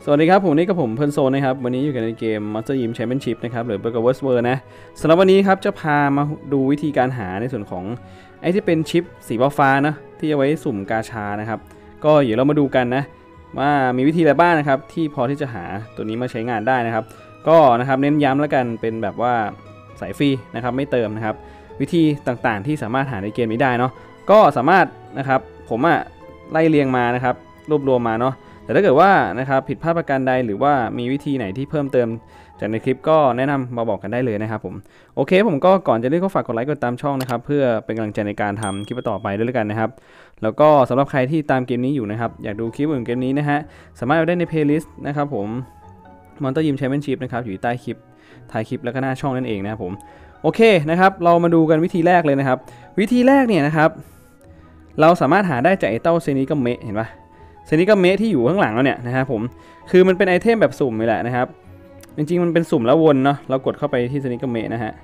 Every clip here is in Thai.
สวัสดีครับผมนี่กับผมเพิร์นโซนนะครับวันนี้อยู่กันในเกม Monster Gym Championship นะครับหรือ Burgerverse World นะสำหรับวันนี้ครับจะพามาดูวิธีการหาในส่วนของไอ้ที่เป็นชิปสีฟ้านะที่เอาไว้สุ่มกาชานะครับก็เดี๋ยวเรามาดูกันนะว่ามีวิธีอะไรบ้างนะครับที่พอที่จะหาตัวนี้มาใช้งานได้นะครับก็นะครับเน้นย้ำแล้วกันเป็นแบบว่าสายฟรีนะครับไม่เติมนะครับวิธีต่างๆที่สามารถหาในเกมนี้ได้เนาะก็สามารถนะครับผมไล่เรียงมานะครับรวบรวมมาเนาะแต่ถ้าเกิดว่านะครับผิดพลาดประการใดหรือว่ามีวิธีไหนที่เพิ่มเติมจากในคลิปก็แนะนำมาบอกกันได้เลยนะครับผมโอเคผมก็ก่อนจะเริ่มก็ฝากกดไลค์กดตามช่องนะครับเพื่อเป็นกำลังใจในการทำคลิปต่อไปด้วยกันนะครับแล้วก็สำหรับใครที่ตามเกมนี้อยู่นะครับอยากดูคลิปอื่นเกมนี้นะฮะสามารถเอาได้ในเพลย์ลิสต์นะครับผม Monster Gym Championship นะครับอยู่ใต้คลิปท้ายคลิปแล้วก็หน้าช่องนั่นเองนะครับผมโอเคนะครับเรามาดูกันวิธีแรกเลยนะครับวิธีแรกเนี่ยนะครับเราสามารถหาได้จากไอ้เต้าเซนิกาเมะเห็นปะเซนิกาเมะที่อยู่ข้างหลังเราเนี่ยนะครับผมคือมันเป็นไอเทมแบบสุ่มนี่แหละนะครับจริงๆมันเป็นสุ่มแล้ววนเนาะเรากดเข้าไปที่เซนิกาเมะนะฮะ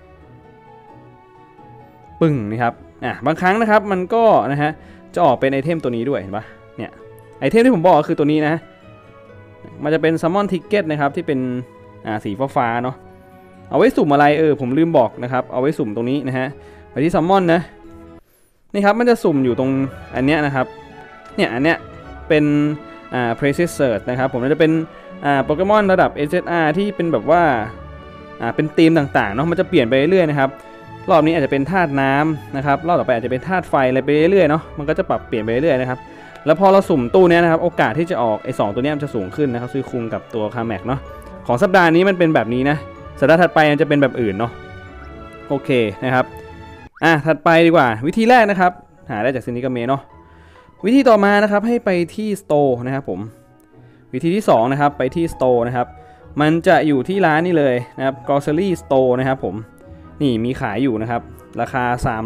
ปึ้งนะครับบางครั้งนะครับมันก็นะฮะจะออกเป็นไอเทมตัวนี้ด้วยเห็นปะเนี่ยไอเทมที่ผมบอกก็คือตัวนี้นะมันจะเป็นซัมมอนทิกเก็ตนะครับที่เป็นสีฟ้าเนาะเอาไว้สุ่มอะไรผมลืมบอกนะครับเอาไว้สุ่มตรงนี้นะฮะไปที่ซัมมอนนะนี่ครับมันจะสุ่มอยู่ตรงอันเนี้ยนะครับเนี่ยอันเนี้ยเป็นPrecious Search นะครับผมจะเป็นโปเกมอนระดับ SSR ที่เป็นแบบว่าเป็นธีมต่างๆเนาะมันจะเปลี่ยนไปเรื่อยๆนะครับรอบนี้อาจจะเป็นธาตุน้ำนะครับรอบต่อไปอาจจะเป็นธาตุไฟอะไรไปเรื่อยๆเนาะมันก็จะปรับเปลี่ยนไปเรื่อยๆนะครับแล้วพอเราสุ่มตู้นี้นะครับโอกาสที่จะออกไอ้2ตัวนี้มันจะสูงขึ้นนะครับซื้อคุมกับตัวคาแม็กเนาะของสัปดาห์นี้มันเป็นแบบนี้นะสัปดาห์ถัดไปมันจะเป็นแบบอื่นเนาะโอเคนะครับถัดไปดีกว่าวิธีแรกนะครับหาได้จากซินิกาเมะเนาะวิธีต่อมานะครับให้ไปที่สโตร์นะครับผมวิธีที่2นะครับไปที่สโตร์นะครับมันจะอยู่ที่ร้านนี่เลยนะครับ Grocery Store นะครับผมนี่มีขายอยู่นะครับราคา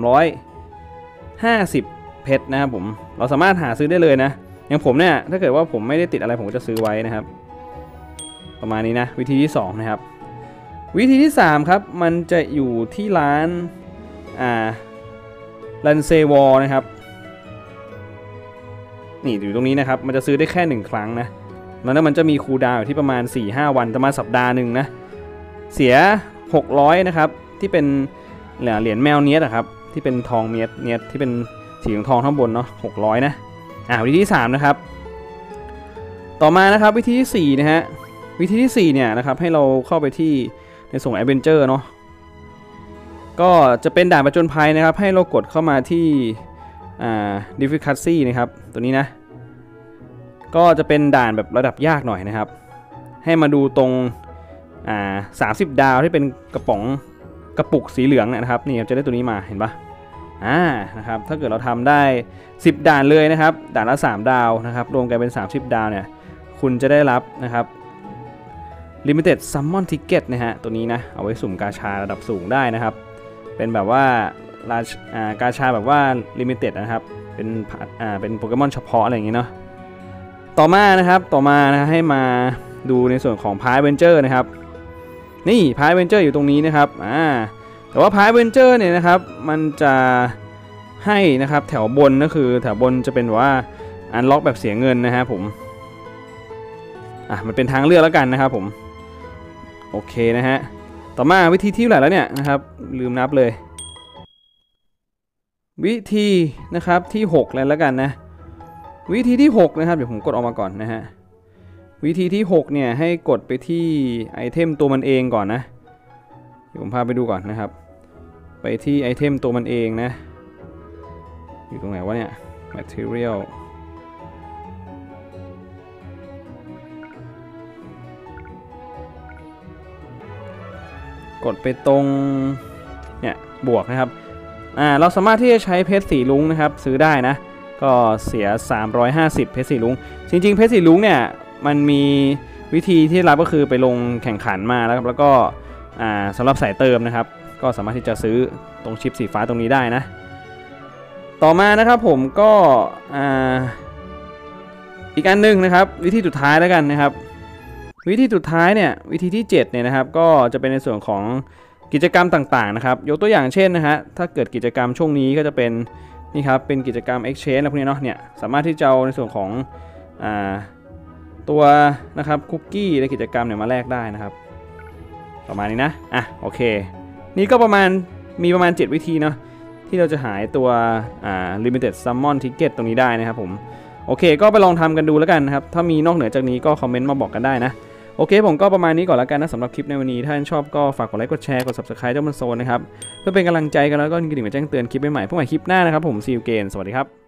350เพชรนะครับผมเราสามารถหาซื้อได้เลยนะอย่างผมเนี่ยถ้าเกิดว่าผมไม่ได้ติดอะไรผมจะซื้อไว้นะครับประมาณนี้นะวิธีที่2นะครับวิธีที่3ครับมันจะอยู่ที่ร้านลันเซวอร์นะครับนี่อยู่ตรงนี้นะครับมันจะซื้อได้แค่1ครั้งนะแล้วนั้นมันจะมีคูลดาวน์อยู่ที่ประมาณ 4-5 วันประมาณสัปดาห์หนึ่งนะเสีย600นะครับที่เป็นเหรียญแมวเนียดครับที่เป็นทองเนียดที่เป็นสีทองข้างบนเนาะ600นะวิธีที่3นะครับต่อมานะครับวิธีที่4นะฮะวิธีที่4เนี่ยนะครับให้เราเข้าไปที่ในส่วนแอดเวนเจอร์เนาะก็จะเป็นด่านประจนภัยนะครับให้เรากดเข้ามาที่difficulty นะครับตัวนี้นะก็จะเป็นด่านแบบระดับยากหน่อยนะครับให้มาดูตรง30ดาวที่เป็นกระปุกสีเหลืองนะครับนี่จะได้ตัวนี้มาเห็นปะนะครับถ้าเกิดเราทำได้10ด่านเลยนะครับด่านละ3ดาวนะครับรวมกันเป็น30ดาวเนี่ยคุณจะได้รับนะครับ Limited Summon Ticket นะฮะตัวนี้นะเอาไว้สุ่มกาชาระดับสูงได้นะครับเป็นแบบว่ากาชาแบบว่า Limited นะครับเป็นโปเกมอนเฉพาะอะไรอย่างเงี้ยเนาะต่อมาให้มาดูในส่วนของพาร์ทเวนเจอร์นะครับนี่พาร์ทเวนเจอร์อยู่ตรงนี้นะครับแต่ว่าพาร์ทเวนเจอร์เนี่ยนะครับมันจะให้นะครับแถวบนก็คือแถวบนจะเป็นว่าอันล็อกแบบเสียเงินนะฮะผมมันเป็นทางเลือกแล้วกันนะครับผมโอเคนะฮะต่อมาวิธีที่ไหนแล้วเนี่ยนะครับลืมนับเลยวิธีนะครับที่6เลยแล้วกันนะวิธีที่6นะครับเดี๋ยวผมกดออกมาก่อนนะฮะวิธีที่6เนี่ยให้กดไปที่ไอเทมตัวมันเองก่อนนะเดี๋ยวผมพาไปดูก่อนนะครับไปที่ไอเทมตัวมันเองนะอยู่ตรงไหนวะเนี่ย material กดไปตรงเนี่ยบวกนะครับเราสามารถที่จะใช้เพชรสีลุ้งนะครับซื้อได้นะก็เสีย350เพชรสีลุ้งจริงๆเพชรสีลุ้งเนี่ยมันมีวิธีที่รับก็คือไปลงแข่งขันมาแล้วก็สำหรับสายเติมนะครับก็สามารถที่จะซื้อตรงชิปสีฟ้าตรงนี้ได้นะต่อมานะครับผมก็อีกอันนึงนะครับวิธีสุดท้ายแล้วกันนะครับวิธีสุดท้ายเนี่ยวิธีที่7เนี่ยนะครับก็จะเป็นในส่วนของกิจกรรมต่างๆนะครับยกตัวอย่างเช่นนะฮะถ้าเกิดกิจกรรมช่วงนี้ก็จะเป็นนี่ครับเป็นกิจกรรม exchange อะไรพวกนี้เนาะเนี่ยสามารถที่จะเอาในส่วนของตัวนะครับคุกกี้ในกิจกรรมเนี่ยมาแลกได้นะครับประมาณนี้นะโอเคนี่ก็มีประมาณ7วิธีเนาะที่เราจะหายตัวlimited summon ticket ตรงนี้ได้นะครับผมโอเคก็ไปลองทำกันดูแล้วกันนะครับถ้ามีนอกเหนือจากนี้ก็คอมเมนต์มาบอกกันได้นะโอเคผมก็ประมาณนี้ก่อนแล้วกันนะสำหรับคลิปในวันนี้ถ้าท่านชอบก็ฝากกดไลค์กดแชร์กด subscribe เจ้ามันโซนนะครับเพื่อเป็นกำลังใจกันแล้วก็กระดิ่งมาแจ้งเตือนคลิปใหม่ๆพวกใหม่คลิปหน้านะครับผม see you again สวัสดีครับ